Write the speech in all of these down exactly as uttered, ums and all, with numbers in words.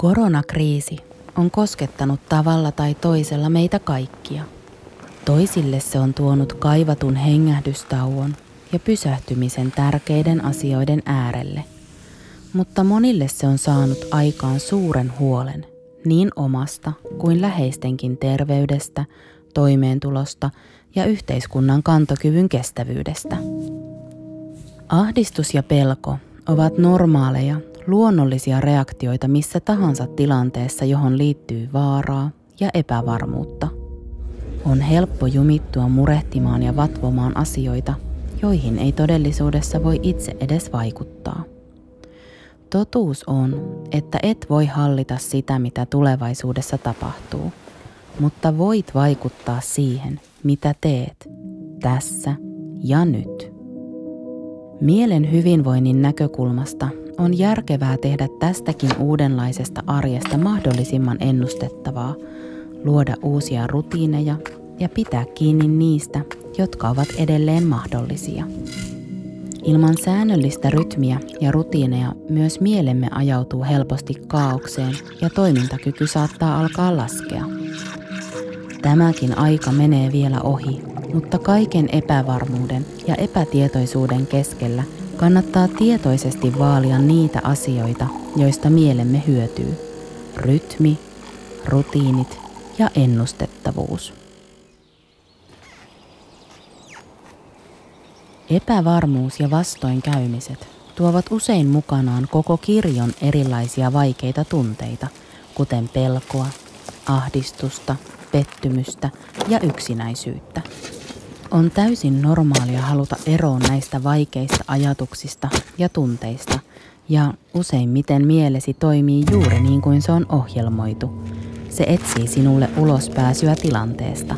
Koronakriisi on koskettanut tavalla tai toisella meitä kaikkia. Toisille se on tuonut kaivatun hengähdystauon ja pysähtymisen tärkeiden asioiden äärelle. Mutta monille se on saanut aikaan suuren huolen niin omasta kuin läheistenkin terveydestä, toimeentulosta ja yhteiskunnan kantokyvyn kestävyydestä. Ahdistus ja pelko ovat normaaleja, luonnollisia reaktioita missä tahansa tilanteessa, johon liittyy vaaraa ja epävarmuutta. On helppo jumittua murehtimaan ja vatvomaan asioita, joihin ei todellisuudessa voi itse edes vaikuttaa. Totuus on, että et voi hallita sitä, mitä tulevaisuudessa tapahtuu, mutta voit vaikuttaa siihen, mitä teet, tässä ja nyt. Mielen hyvinvoinnin näkökulmasta on järkevää tehdä tästäkin uudenlaisesta arjesta mahdollisimman ennustettavaa, luoda uusia rutiineja ja pitää kiinni niistä, jotka ovat edelleen mahdollisia. Ilman säännöllistä rytmiä ja rutiineja myös mielemme ajautuu helposti kaaukseen ja toimintakyky saattaa alkaa laskea. Tämäkin aika menee vielä ohi, mutta kaiken epävarmuuden ja epätietoisuuden keskellä kannattaa tietoisesti vaalia niitä asioita, joista mielemme hyötyy. Rytmi, rutiinit ja ennustettavuus. Epävarmuus ja vastoinkäymiset tuovat usein mukanaan koko kirjon erilaisia vaikeita tunteita, kuten pelkoa, ahdistusta, pettymystä ja yksinäisyyttä. On täysin normaalia haluta eroon näistä vaikeista ajatuksista ja tunteista, ja useimmiten mielesi toimii juuri niin kuin se on ohjelmoitu. Se etsii sinulle ulospääsyä tilanteesta.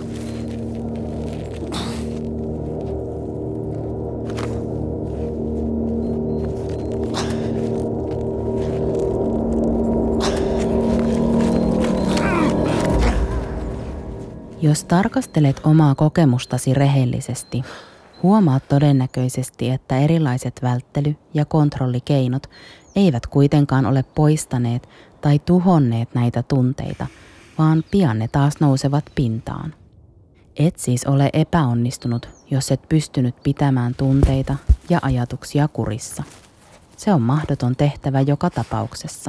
Jos tarkastelet omaa kokemustasi rehellisesti, huomaat todennäköisesti, että erilaiset välttely- ja kontrollikeinot eivät kuitenkaan ole poistaneet tai tuhonneet näitä tunteita, vaan pian ne taas nousevat pintaan. Et siis ole epäonnistunut, jos et pystynyt pitämään tunteita ja ajatuksia kurissa. Se on mahdoton tehtävä joka tapauksessa.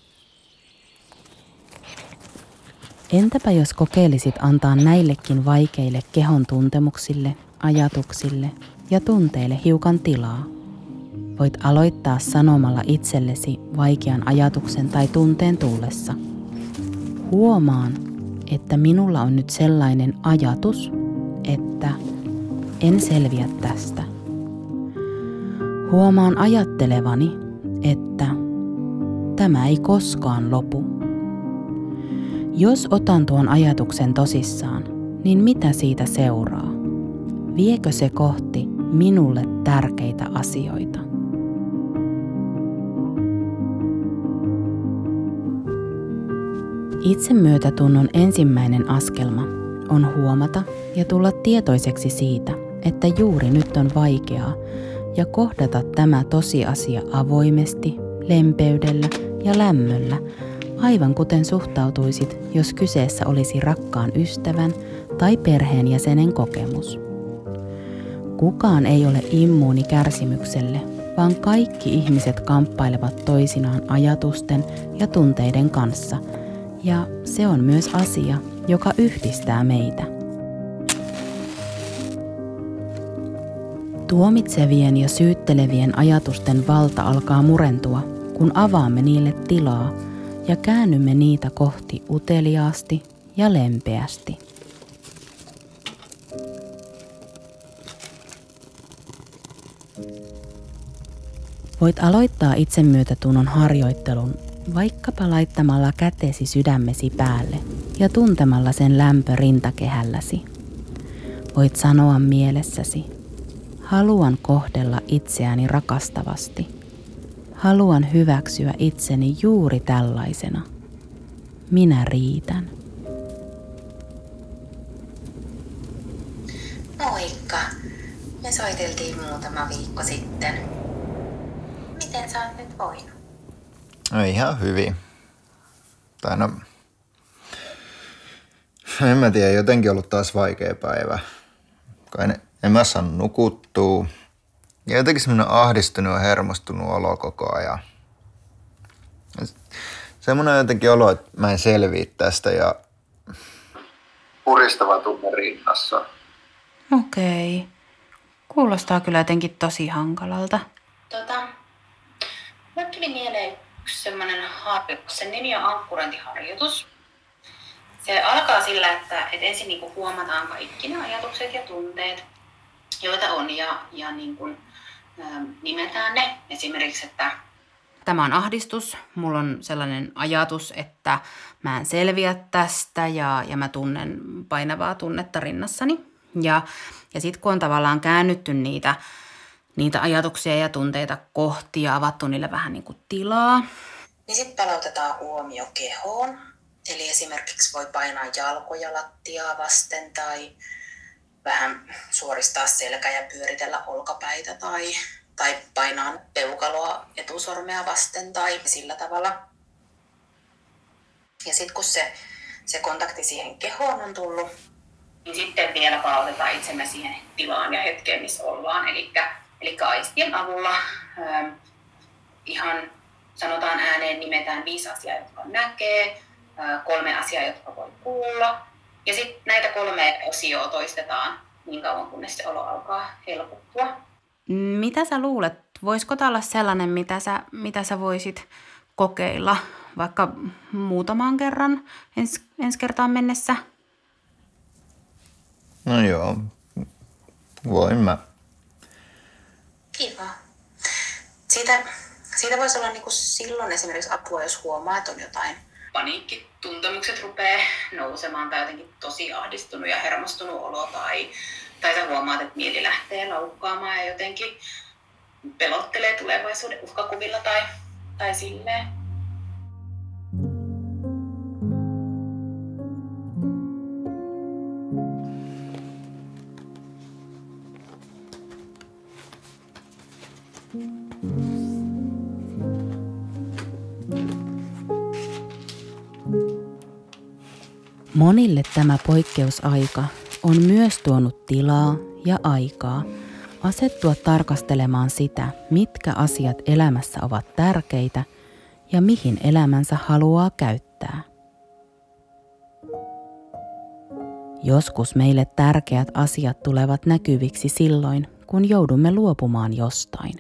Entäpä jos kokeilisit antaa näillekin vaikeille kehon tuntemuksille, ajatuksille ja tunteille hiukan tilaa? Voit aloittaa sanomalla itsellesi vaikean ajatuksen tai tunteen tullessa. Huomaan, että minulla on nyt sellainen ajatus, että en selviä tästä. Huomaan ajattelevani, että tämä ei koskaan lopu. Jos otan tuon ajatuksen tosissaan, niin mitä siitä seuraa? Viekö se kohti minulle tärkeitä asioita? Itsemyötätunnon ensimmäinen askelma on huomata ja tulla tietoiseksi siitä, että juuri nyt on vaikeaa, ja kohdata tämä tosiasia avoimesti, lempeydellä ja lämmöllä, aivan kuten suhtautuisit, jos kyseessä olisi rakkaan ystävän tai perheenjäsenen kokemus. Kukaan ei ole immuuni kärsimykselle, vaan kaikki ihmiset kamppailevat toisinaan ajatusten ja tunteiden kanssa, ja se on myös asia, joka yhdistää meitä. Tuomitsevien ja syyttelevien ajatusten valta alkaa murentua, kun avaamme niille tilaa ja käännymme niitä kohti uteliaasti ja lempeästi. Voit aloittaa itsemyötätunnon harjoittelun vaikkapa laittamalla kätesi sydämesi päälle ja tuntemalla sen lämpö rintakehälläsi. Voit sanoa mielessäsi, haluan kohdella itseäni rakastavasti. Haluan hyväksyä itseni juuri tällaisena. Minä riitän. Moikka! Me soiteltiin muutama viikko sitten. Miten sä oot nyt voinut? No ihan hyvin. Tai no, en mä tiedä, jotenkin ollut taas vaikea päivä. Kai ne, en mä saanut nukuttua. Ja jotenkin semmoinen ahdistunut ja hermostunut olo koko ajan. Semmoinen jotenkin olo, että mä en selviä tästä ja puristava tunne rinnassa. Okei. Kuulostaa kyllä jotenkin tosi hankalalta. Tota, mulle tuli mieleen yksi semmoinen harjoitus. Sen nimi on ankkurointiharjoitus. Se alkaa sillä, että, että ensin niin kuin huomataan kaikki ne ajatukset ja tunteet, joita on, ja, ja niin kuin, ä, nimetään ne. Esimerkiksi, että tämä on ahdistus. Mulla on sellainen ajatus, että mä en selviä tästä ja, ja mä tunnen painavaa tunnetta rinnassani. Ja, ja sitten kun on tavallaan käännytty niitä, niitä ajatuksia ja tunteita kohti ja avattu niille vähän niin kuin tilaa. Niin sitten palautetaan huomio kehoon. Eli esimerkiksi voi painaa jalkoja lattiaa vasten tai vähän suoristaa selkä ja pyöritellä olkapäitä tai, tai painaa peukaloa etusormea vasten tai sillä tavalla. Ja sitten kun se, se kontakti siihen kehoon on tullut, niin sitten vielä palautetaan itsemme siihen tilaan ja hetkeen, missä ollaan. Eli, eli aistien avulla ähm, ihan sanotaan ääneen, nimetään viisi asiaa, jotka näkee, äh, kolme asiaa, jotka voi kuulla. Ja sitten näitä kolme osioa toistetaan niin kauan, kunnes se olo alkaa helpottua. Mitä sä luulet? Voisiko tämä olla sellainen, mitä sä, mitä sä voisit kokeilla vaikka muutaman kerran ens, ensi kertaan mennessä? No joo, voin mä. Kiva. Siitä, siitä voisi olla niinku silloin esimerkiksi apua, jos huomaa, että on jotain. Paniikkituntemukset rupeaa nousemaan tai jotenkin tosi ahdistunut ja hermostunut olo tai, tai sä huomaat, että mieli lähtee laukkaamaan ja jotenkin pelottelee tulevaisuuden uhkakuvilla tai, tai silleen. Monille tämä poikkeusaika on myös tuonut tilaa ja aikaa asettua tarkastelemaan sitä, mitkä asiat elämässä ovat tärkeitä ja mihin elämänsä haluaa käyttää. Joskus meille tärkeät asiat tulevat näkyviksi silloin, kun joudumme luopumaan jostain.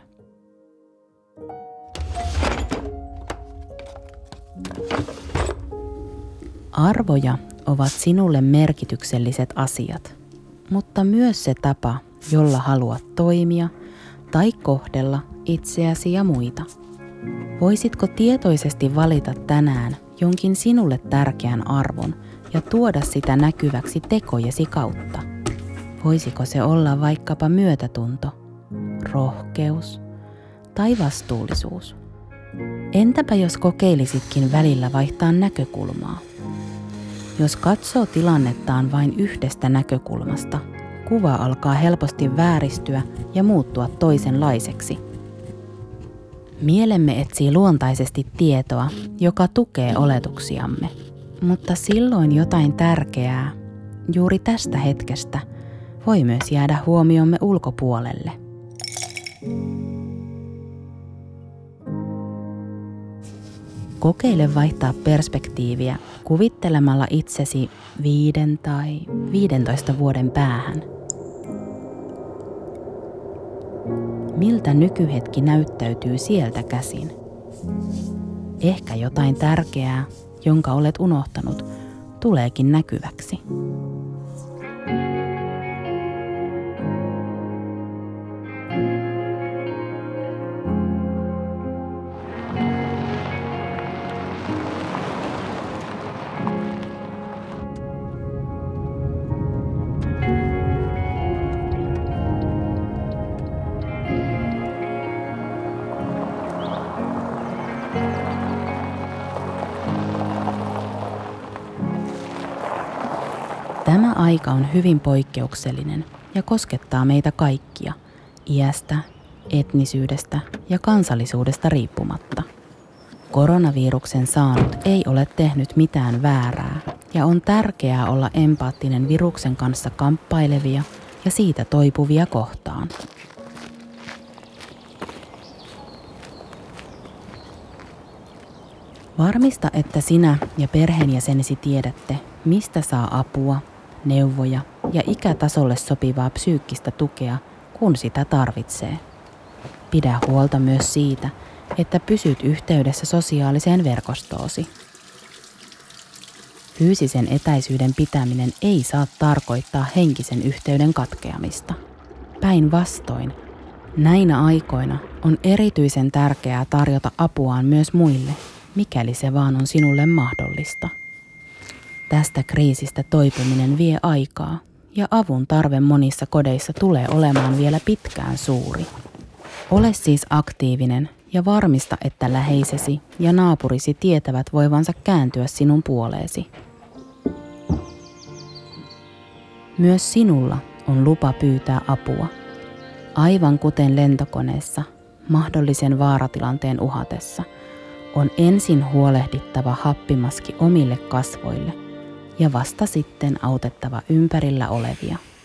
Arvoja ovat sinulle merkitykselliset asiat, mutta myös se tapa, jolla haluat toimia tai kohdella itseäsi ja muita. Voisitko tietoisesti valita tänään jonkin sinulle tärkeän arvon ja tuoda sitä näkyväksi tekojesi kautta? Voisiko se olla vaikkapa myötätunto, rohkeus tai vastuullisuus? Entäpä jos kokeilisitkin välillä vaihtaa näkökulmaa? Jos katsoo tilannettaan vain yhdestä näkökulmasta, kuva alkaa helposti vääristyä ja muuttua toisenlaiseksi. Mielemme etsii luontaisesti tietoa, joka tukee oletuksiamme, mutta silloin jotain tärkeää, juuri tästä hetkestä, voi myös jäädä huomiomme ulkopuolelle. Kokeile vaihtaa perspektiiviä kuvittelemalla itsesi viiden tai viidentoista vuoden päähän. Miltä nykyhetki näyttäytyy sieltä käsin? Ehkä jotain tärkeää, jonka olet unohtanut, tuleekin näkyväksi. Tämä aika on hyvin poikkeuksellinen ja koskettaa meitä kaikkia, iästä, etnisyydestä ja kansallisuudesta riippumatta. Koronaviruksen saanut ei ole tehnyt mitään väärää ja on tärkeää olla empaattinen viruksen kanssa kamppailevia ja siitä toipuvia kohtaan. Varmista, että sinä ja perheenjäsenesi tiedätte, mistä saa apua, neuvoja ja ikätasolle sopivaa psyykkistä tukea, kun sitä tarvitsee. Pidä huolta myös siitä, että pysyt yhteydessä sosiaaliseen verkostoosi. Fyysisen etäisyyden pitäminen ei saa tarkoittaa henkisen yhteyden katkeamista. Päinvastoin, näinä aikoina on erityisen tärkeää tarjota apuaan myös muille, mikäli se vaan on sinulle mahdollista. Tästä kriisistä toipuminen vie aikaa ja avun tarve monissa kodeissa tulee olemaan vielä pitkään suuri. Ole siis aktiivinen ja varmista, että läheisesi ja naapurisi tietävät voivansa kääntyä sinun puoleesi. Myös sinulla on lupa pyytää apua. Aivan kuten lentokoneessa, mahdollisen vaaratilanteen uhatessa, on ensin huolehdittava happimaski omille kasvoille ja vasta sitten autettava ympärillä olevia.